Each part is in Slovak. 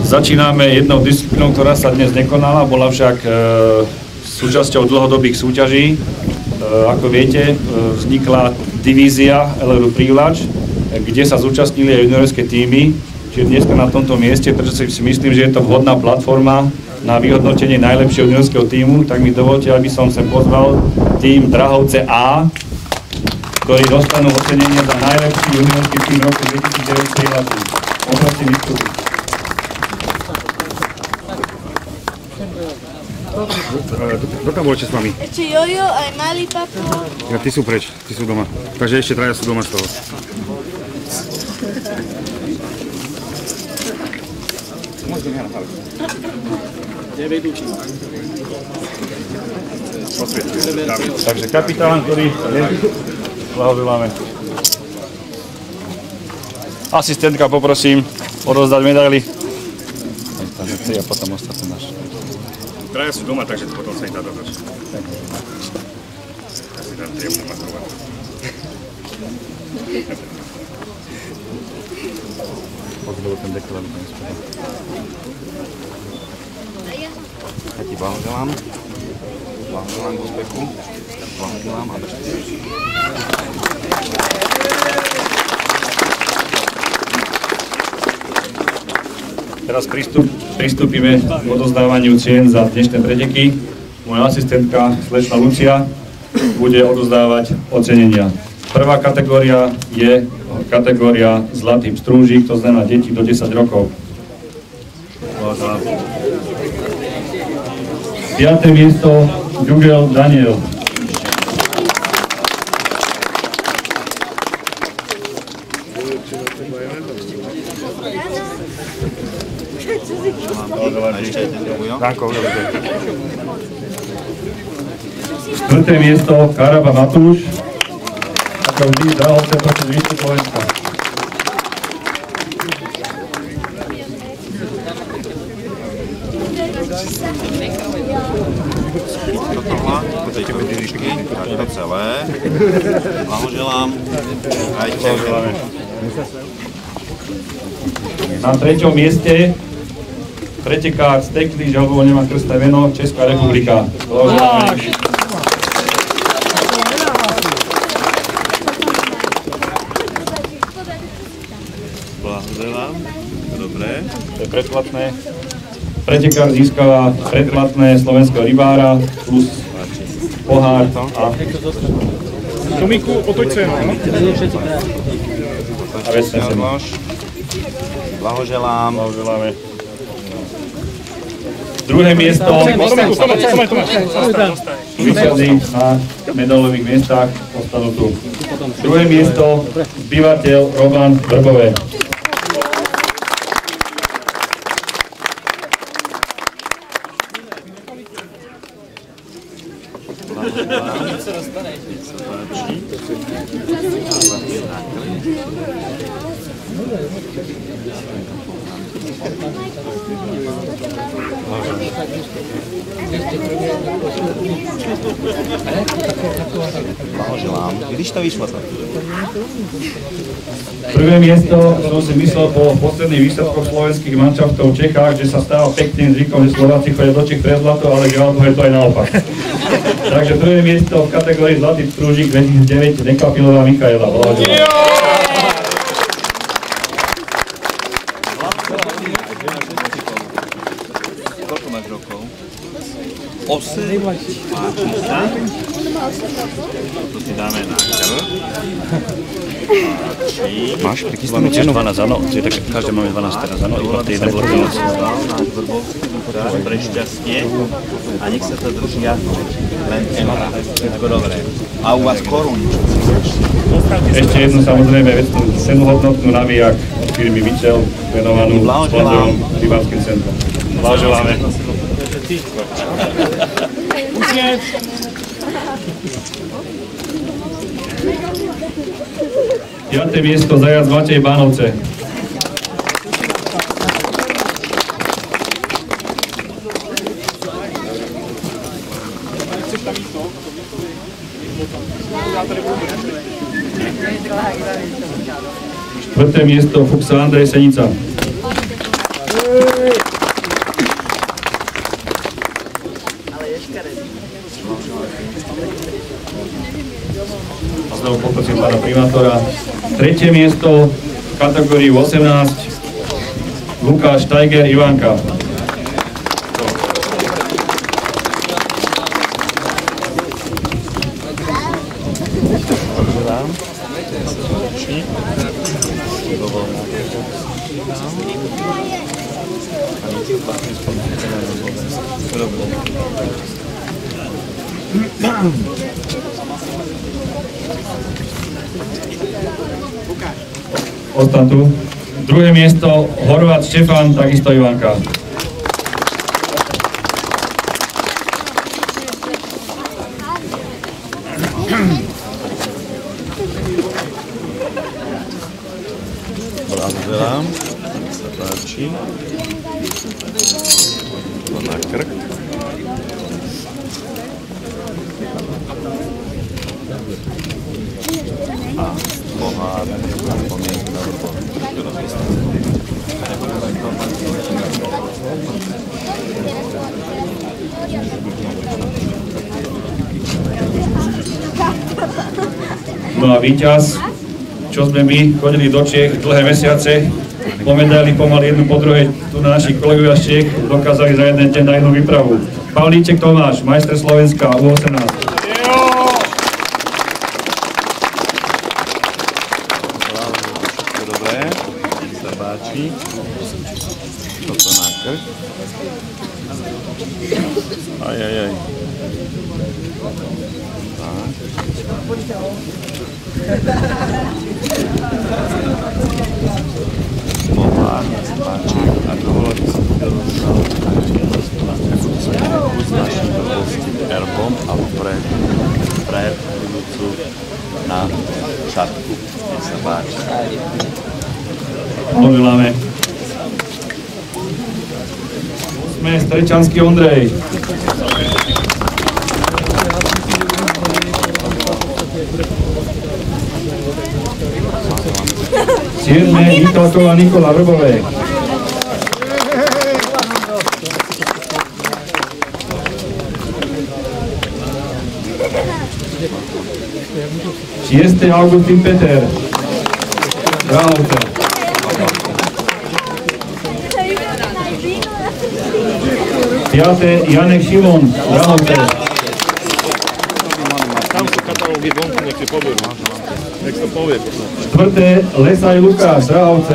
Začíname jednou disciplínou, ktorá sa dnes nekonala, bola však súčasťou dlhodobých súťaží. Ako viete, vznikla divízia LRU Privlač, kde sa zúčastnili aj juniorské tímy. Čiže dnes na tomto mieste, pretože si myslím, že je to vhodná platforma na vyhodnotenie najlepšieho juniorského tímu, tak mi dovolte, aby som sem pozval tím Drahovce A, ktorí dostanú ocenenie za najlepší juniorský tím roku 2009 Privlaču. Poprosím vystúpiť. Kto tam bol ešte s vami? Ešte Jojo, aj malý papo. Ja, ty sú preč, ty sú doma. Takže ešte traja sú doma z toho. Takže kapitán, ktorý je, blahoželáme. Asistentka, poprosím odovzdať medaily. Ja potom ostatné náš. Traja sú doma, takže potom sa im dá dodať. Ja si dám triemno makrovať. Pozbolo ten deklar. Ja ti blahoželám. Blahoželám k úspechu. Blahoželám a držte si. Teraz pristúpime k odozdávaniu cien za dnešné preteky. Moja asistentka, slečna Lucia, bude odozdávať ocenenia. Prvá kategória je kategória Zlatý pstrúžik, to znamená deti do 10 rokov. 5. miesto Jugel Daniel. 4. miesto Karaba Matúš, ako vždy Drahovce proti zvyšku Slovenska. 5 celé. Blahoželám. Blahoželáme. Na 3. mieste pretekár z Tekly, žalbovo nemá krstné meno, Česká republika. Blahoželáme. Blahoželám. Dobre. To je predplatné. Pretekár získava predplatné slovenského rybára plus pohár a Tomiku, otoď sa. A vecné seno. Blahoželám. Blahoželáme. Druhé miesto víťazí na medailových miestach ostanú tu. Druhé miesto zbývateľ Roman Vrbové. Blahoželám. Když to vyšlo tak? Prvé miesto som si myslel po posledných výsledkoch slovenských manšaftov v Čechách, že sa stáva pekným zvykom, že Slováci chodia do Čech pre zlato, ale žiaľ je to aj naopak. Takže prvé miesto v kategórii Zlatý pstrúžik 2009 Nekapilová Michaela. Blahoželám. Koľko máš rokov? 8. Páči sa. To si dáme na krv. Máš prichystanú cenu? 12, áno. Každé máme 12 teraz, áno. Iba tie jedné bolo 12. Náš Vrbovský mutáž pre šťastie. A nech sa to držia len eura. Všetko dobré. A u vás korún. Ešte jednu samozrejme vecnú cenuhodnotnú navíjak od firmy Mitchell, venovanú sponzorom rybárskym centrom. Blahoželáme. Piaté miesto Zajac Matej Bánovce. Štvrté miesto Fuxa Andrej Senica. A znovu poprosím pána primátora. Tretie miesto v kategórii 18 Lukáš Tajger Ivanka. Ostan tu. Druhé miesto Horvát Štefan, takisto Ivanka. Blahoželám, nech sa páči. To na krk. A pohár, pomienku na vrchol. No a víťaz, čo sme my chodili do Čech dlhé mesiace, po medaili pomaly jednu po druhej, tu na našich kolegovia z Čech dokázali za jeden deň na jednu výpravu. Pavlíček Tomáš, majster Slovenska, U18. Všetko dobré, nech sa páči. Toto na krk. Ajajaj. Tak. Pohár, nech sa páči. A dovolite si to s našim vrcholským erbom a pre budúcu na šatku. Nech sa páči. Poželáme. Sme Strečanský Ondrej. Siedme Vítalková Nikola Vrbové. Šieste Augustín Peter. Ráhovce. Piate Janek Šimon. Ráhovce. Tam sú katalógy vonku, nech si povie. Nech to povie. Štvrté Lesaj Lukáš. Ráhovce.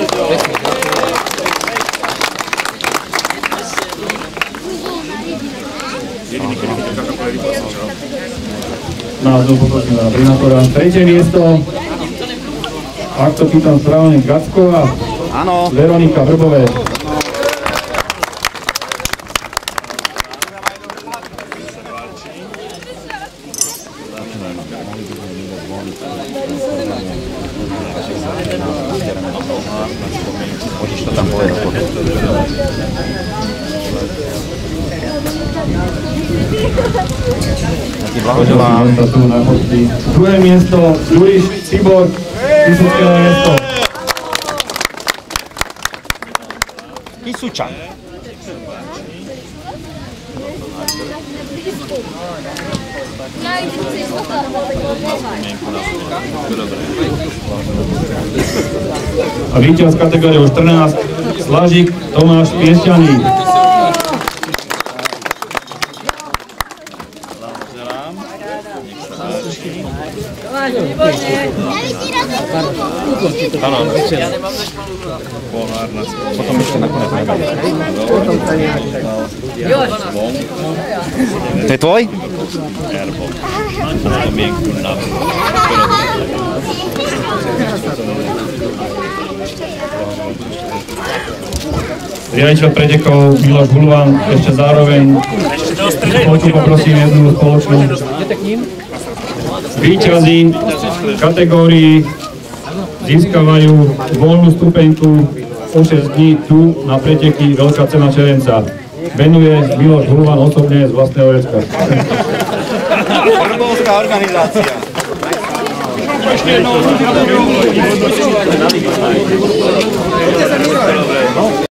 Názov poprosím na primátora. Tretie miesto, ak to pýtam správne, Gacková. Áno. Veronika Vrbové. Môžeš to tam povedať. Blahoželám. Druhé miesto, Juriš Tibor, Vysočkého miesto. Kisučan. A víťaz kategóriou 14, Slažík Tomáš Piešťaný. Potom ešte nakoniec nebali. To je tvoj? Riaditeľ pretekov Miloš Hulvan, ešte zároveň poprosím jednu spoločnú. Víťazi v kategórii získavajú voľnú stupenku o 6 dní tu na preteky Veľká cena Čerenca. Venuje Miloš Hulvan osobne z vlastného vrecka. Vrbovská organizácia. Ešte jednou.